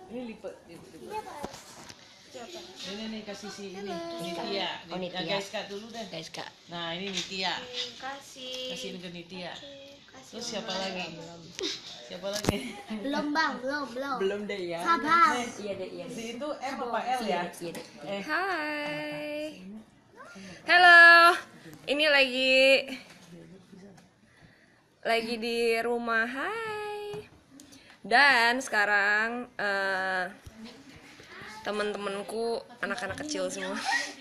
Ini lipat. Ini kasih si ini Nitya. Oh, Nitya. Guys Kak dulu deh. Guys Kak. Nah ini Nitya. Kasih. Kasih ini ke Nitya. Terus siapa lagi? Siapa lagi? Belum bang, belum. Belum deh ya. Sabar. Iya deh, iya deh. Si itu M apa L ya? Iya deh. Hai. Halo. Ini lagi di rumah. Hai. Dan sekarang teman-temanku anak-anak kecil semua.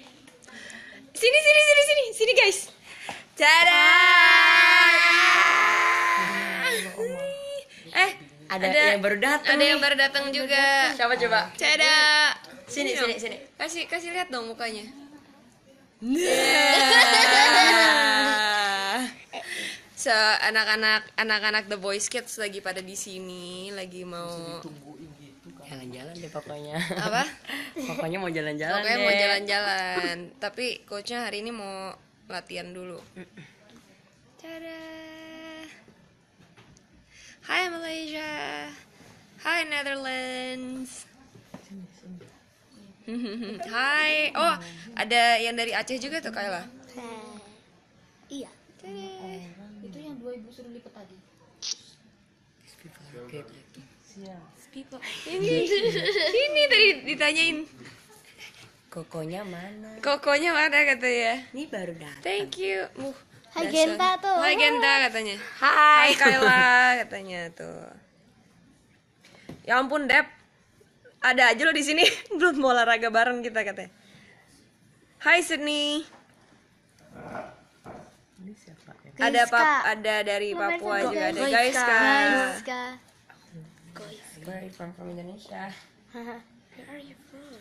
Sini guys. Tada. Ada yang baru datang. Ada yang baru datang juga. Siapa coba? Tada. Sini. Kasih lihat dong mukanya. So anak-anak The Boys Kids lagi pada di sini, lagi mau Jalan-jalan deh pokoknya. apa? Pokoknya mau jalan-jalan Pokoknya deh. mau jalan-jalan. Tapi coachnya hari ini mau latihan dulu. Tada. Hai Malaysia. Hai Netherlands. Hai. Oh, ada yang dari Aceh juga tuh Kayla. Iya. Itu yang 2 ibu suruh lipat tadi. Ini tadi ditanyain. Kokonya mana? Kokonya mana katanya? Ini baru datang. Thank you. Hai Dasar. Genta tuh. Hai Genta katanya. Hai Kayla katanya tuh. Ya ampun Dep. Ada aja lo di sini belum mau olahraga bareng kita katanya. Hai Sydney. Ini siapa ya? Ada dari Papua juga ada guys Kak. Where are you from Indonesia? Where are you from?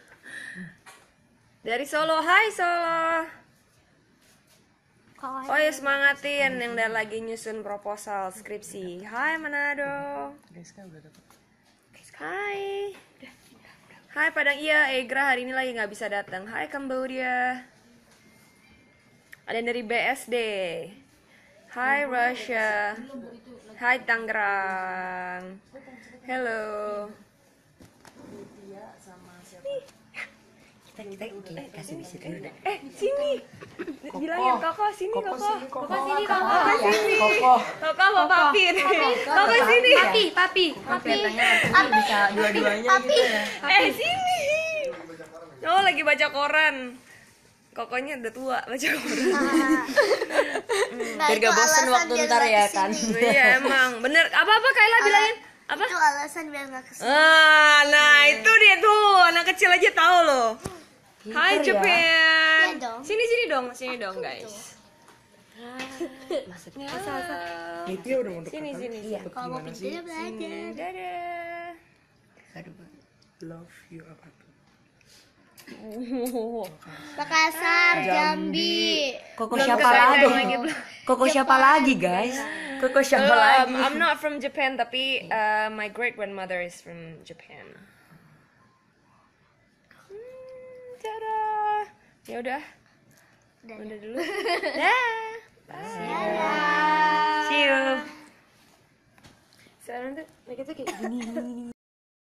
Dari Solo. Hai Solo. Oh ya semangatin yang udah lagi nyusun proposal skripsi. Hai Manado. Guys Kak udah dapat. Hai. Hai Padang. Iya Egra hari ini lagi nggak bisa datang. Hai Cambodia. Ada yang dari BSD. Hai Russia. Hai Tangerang. Hello. Kita kasih bisik dulu deh. Sini. Bilangin Koko sini Koko. Koko sini Koko. Koko mau papi. Koko sini. Papi. Kelihatannya bisa dua-duanya gitu ya. Sini. Oh lagi baca koran. Kokonya udah tua baca koran. Biar gak bosen waktu ntar ya kan. Iya emang bener. Apa Kayla bilangin? Apa? Itu alasan biar nggak kesini. Nah itu dia tuh anak kecil aja tahu loh. Hai Pinter ya. Japan. Iya dong. Sini dong guys. Maksudnya Nitya udah mau Sini. iya. Kalau mau pintunya belajar. Dadah. Aduh. Love you apa tuh? Makassar, Jambi. Koko siapa lagi? Koko siapa lagi guys? Koko siapa lagi? I'm not from Japan tapi my great grandmother is from Japan. Dadah. Ya udah. Udah dulu. Dah. See you. Sekarang tuh mereka tuh kayak gini.